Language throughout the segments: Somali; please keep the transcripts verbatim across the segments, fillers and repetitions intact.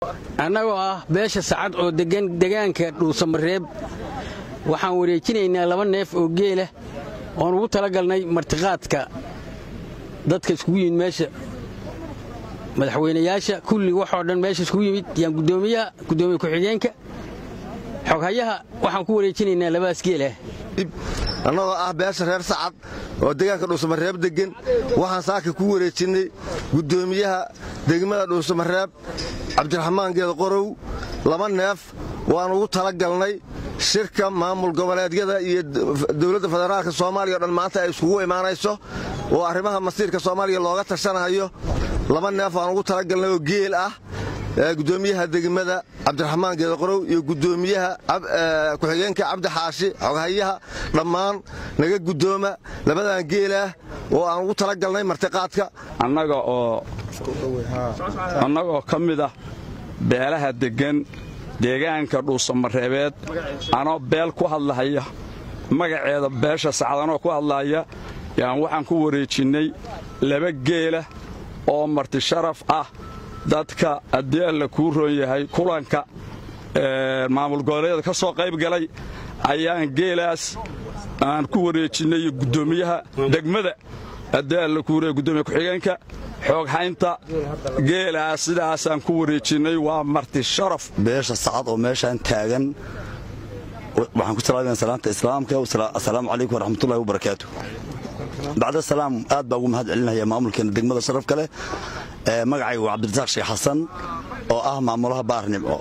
annagoo ah beesha sacad oo degan deegaanka dhuusamareeb waxaan wareejinaynaa laba neef oo geela oon ugu talagalnay martiqaadka dadka iskugu yimid meesha madaxweynayaasha kulli waxoo dhan meesha iskugu yimid yaan gudoomiyaha gudoomiye ku-xigeenka xoghayaha waxaan ku wareejinaynaa labaas geelah annagoo ah beesha reer sacad oo deegaanka dhuusamareeb degan waxaan saaka ku wareejinnay gudoomiyaha degmada dhuusamareeb cabdiraxmaan geed qorow laba neef waan ugu talagalnay shirka maamul goboleedyada iyo dowladda federaalka soomaaliya oo dhan maanta ay iskugu imaanayso oo arrimaha masiirka soomaaliya looga tashanayo laba neef waan ugu talagalnay oo geel ah gudoomiyaha degmada cabdiraxmaan geed qorow iyo gudoomiyaha ku-xigeenka cabdi xaashi xoghayaha dhammaan naga gudooma labadan geelah oo aan ugu talagalnay martiqaadka annaga oo annagoo ka mid ah beelaha deggan deegaanka dhuusamareebeed anoo beel ku hadlahaya magaceeda beesha sacad anoo ku hadlahaya yaan waxaan ku wareejinnay laba geela oo marti sharaf ah dadka haddii alla kuu roon yahay kulanka maamul goboleedyada ka soo qayb galay ayaan geelaas aan ku wareejinnay gudoomiyaha degmada haddii alla kuu roon gudoomiye ku-xigeenka xooghaynta geelaas sidaasaan ku wareejinnay waa marti sharaf beesha sacad oo meeshaan taagan waxaan ku salaamayaa salaanta islaamka assalaamu calaykum waraxmatullahi wabarakaatu bacda salaam aad baa ugu mahad celinaya maamulkeena degmada sharafka leh magacaygu waa cabdirasaaq sheekh xasan oo ah maamulaha baarnimco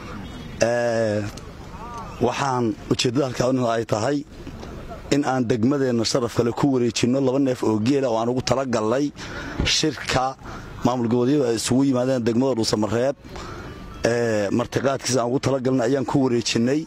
waxaan ujeeddada halkaa ay tahay in aan degmadeenna sharaf kale ku wareejinno laba neef oo geela oo aan ugu talagallay shirka maamul goboleedyadu ay isugu yimaadeen degmada dhuusamareeb martiqaadkiisa aan ugu talagalnay ayaan ku wareejinnay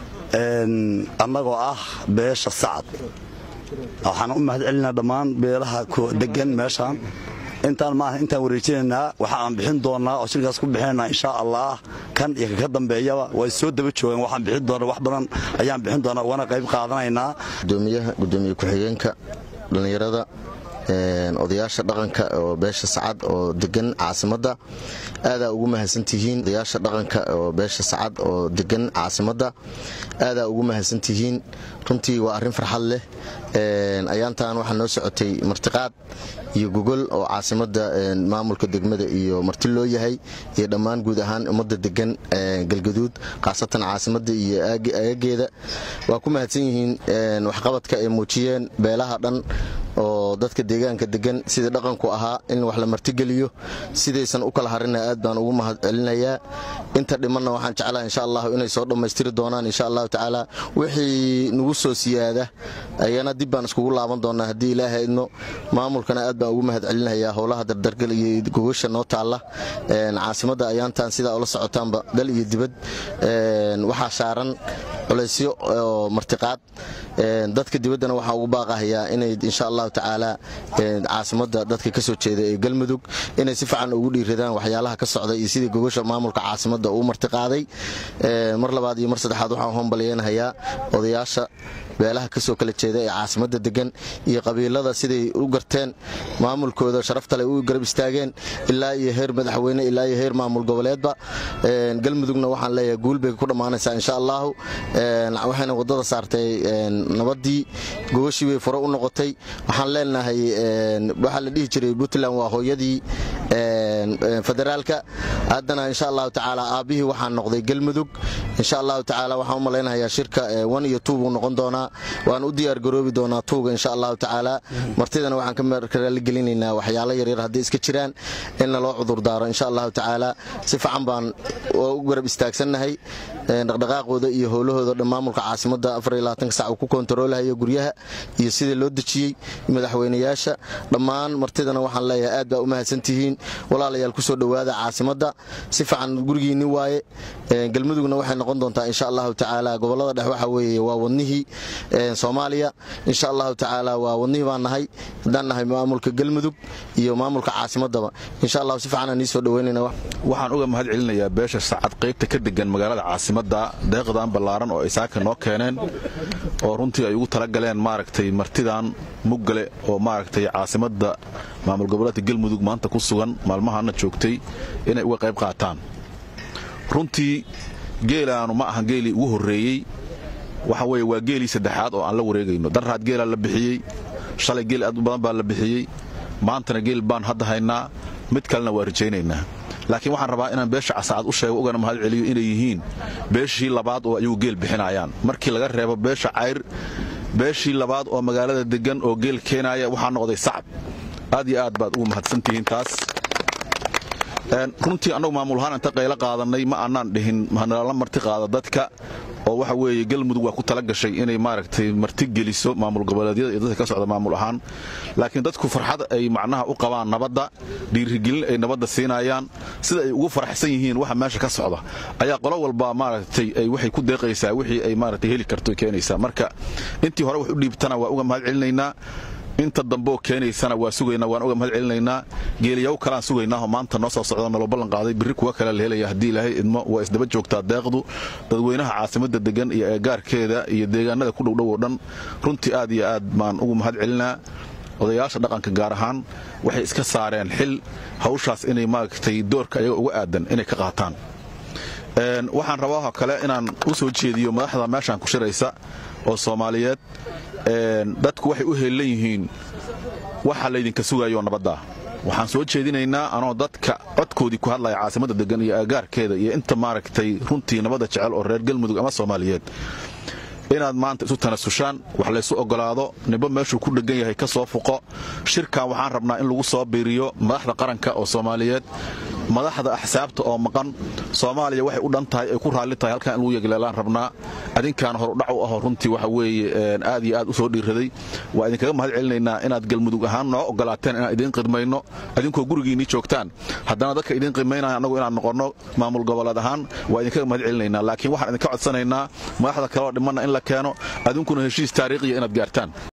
annagoo ah beesha sacad waxaan u mahad celinaa dhammaan beelaha degan meeshaan intaan maaha intaan wareejinaynaa waxa aan bixin doonnaa oo shirkaas ku bixinaynaa inshaa allah kan iyo kaka dambeeyaba way soo daba joogaan waxaan bixin doonnaa wax badan ayaan bixin doonnaa wana qayb qaadanaynaa gudoomiyaha gudoomiye ku-xigeenka dhallinyarada odayaasha dhaqanka oo beesha sacad oo degan caasimadda aadaa ugu mahadsantihiin odayaasha dhaqanka oo beesha sacad oo degan caasimadda aadaa ugu mahadsantihiin runtii waa arrin farxad leh ayaantan waxaa noo socotay martiqaad iyo gogol oo caasimadda maamulka degmada iyo marti loo yahay iyo dhammaan guud ahaan ummadda degan galgaduud khaasatan caasimadda iyo aagageeda waa ku mahadsan yihiin waxqabadka ay muujiyeen beelaha dhan oo dadka deegaanka degan sida dhaqanku ahaa in wax la martigeliyo sidaysan u kala harina aad baan ugu mahad celinayaa inta dhimanna waxaan jeclahay insha allah inay soo dhammaystiri doonaan insha allahu tacaala wixii nagu soo siyaada ayana dib baan iskugu laaban doonaa haddii ilaahay idno maamulkana aad baan ugu mahad celinayaa howlaha dardargal iyo gogasha noo taalla caasimadda ayaantan sidaa ula socotaanba dal iyo dibad waxaa saaran culaysyo oo martiqaad dadka dibaddana waxaa ugu baaqahayaa inay insha allahu tacaala caasimadda dadka ka soo jeeda ee galmudug inay si fiican ugu dhiiradaan waxyaalaha ka socda iyo sidii gogasha maamulka caasimadda uu martiqaaday mar labaad iyo mar saddexaad waxaan hombalyeenahayaa odayaasha beelaha ka soo kala jeeda ee caasimadda degan iyo qabiilada siday u garteen maamulkooda sharaftale u garab istaageen ilaa iyo heer madaxweyne ilaa iyo heer maamul goboleedba galmudugna waxaan leeyahay guul bay ku dhammaanaysaa insha allahu waxayna waddada saartay nabaddii gogashii way furo u noqotay waxaan leenahay waxaa la dhihi jiray puntland waa hooyadii federaalka haddana insha allahu tacaala aabbihii waxaan noqday galmudug insha allahu tacaala waxaan u malaynayaa shirka one iyo two buu noqon doonaa waan u diyaargaroobi doonaa tuuga insha allahu tacaala martidana waxaan ka raaligelinaynaa waxyaalo yaryar haddii iska jiraan inna loo cudurdaaro insha allahu tacaala si fiican baan u garab istaagsannahay dhaqdhaqaaqooda iyo howlahooda dhan maamulka caasimadda afar iyo labaatanka sac uu ku kontaroolahayo guryaha iyo sidii loo dejiyey madaxweynayaasha dhammaan martidana waxaan leeyahay aad baa u mahadsantihiin walaalayaal ku soo dhowaada caasimadda si fiican gurigiinni waaye galmudugna waxay noqon doontaa insha allahu tacaala gobollada dhex waxa weeye waa wadnihii soomaaliya insha allahu tacaala waa wadnihii baan nahay haddaan nahay maamulka galmudug iyo maamulka caasimaddaba insha allahu si fiican aan ii soo dhoweynayna waxaan uga mahad celinayaa beesha sacad qaybta ka degan magaalada caasimadda deeqdan ballaaran oo ay saaka noo keeneen oo runtii ay ugu talagaleen maaragtay martidan muggale oo maaragtay caasimadda maamul goboleedka galmudug maanta ku sugan maalmahana joogtay inay uga qayb qaataan runtii geelaanu ma ahan geelii ugu horreeyey waxa weeye waa geelii saddexaad oo aan la wareegayno darraad geelaa la bixiyey shalay geel aad u badan baa la bixiyey maantana geel baan hadda haynaa mid kalena waa rajaynaynaa laakiin waxaan rabaa inaan beesha Casacad u sheego ugana mahad celiyo inay yihiin beeshii labaad oo ayagu geel bixinayaan markii laga reebo beesha Cayr beeshii labaad oo magaalada degan oo geel keenaya waxa noqday Sacad aad iyo aad baad ugu mahadsantihiin taas runtii anagu maamulahaan inta qayla qaadanay ma aanan dhihin maanala marti qaada dadka oo waxa weeye galmudug waa ku tala gashay inay maaragtay marti geliso maamul goboleedyada iyo dadka ka socda maamul ahaan laakiin dadku farxad ay macnaha u qabaan nabadda dhiirigelin ay nabadda siinayaan sida ay ugu faraxsan yihiin waxa meesha ka socda ayaa qolo walba maaragtay ay waxay ku deeqaysaa wixii ay maaragtay heli karto keenaysaa marka intii hore wax u dhiibtana waa uga mahad celinaynaa inta dambo keenaysana waa sugaynaa waan uga mahad celinaynaa geeliyow kala sugaynaa maanta noo soo socdo nolo ballan qaaday biri kuwa kale la helaya hadii ilaahay idmo waa isdaba joogtaa deeqdu dadweynaha caasimada degan iyo eegaarkeeda iyo deegaanada ku dhowdhow dhan runtii aad iyo aad baan ugu mahad celinaa odayaasha dhaqanka gaar ahaan waxay iska saareen xil hawshaas inay maaragtay doorka ayaga uga aadan inay ka qaataan een waxaan rabaa kale inaan u soo jeediyo madaxda meeshan ku shiraysa oo Soomaaliyeed dadku waxay u heelan yihiin waxa la idinka sugayo nabadda waxaan soo jeedinaynaa anoo dadka codkoodii ku hadlaya caasimada degan iyo agaarkeeda iyo inta maaragtay runtii nabadda jecel oo reer galmudug ama Soomaaliyeed inaad maanta isu tanasushaan wax la isu ogolaado nibo meeshu ku dhagan yahay ka soo fuqo shirkan waxaan rabnaa in lagu soo biiriyo madaxda qaranka oo Soomaaliyeed madaxda axsaabta oo maqan Soomaaliya waxay u dhantahay ay ku raali tahay halka in lagu yagleelaan rabnaa adinkaan hor u dhac u ah runtii waxa weeye aad iyo aad u soo dhiiraday waa idinkaga mahad celinaynaa inaad galmudug ahaan noo ogolaateen inaan idin qidmayno adinkoo gurigiinii joogtaan haddana dadka idin qiimeynaya anagu inaan noqono maamul goboleed ahaan waa idinkaga mahad celinaynaa laakiin waxaan idinka codsanaynaa madaxda kale oo dhimanna in la keeno adinkuna heshiis taariikhiya inaad gaartaan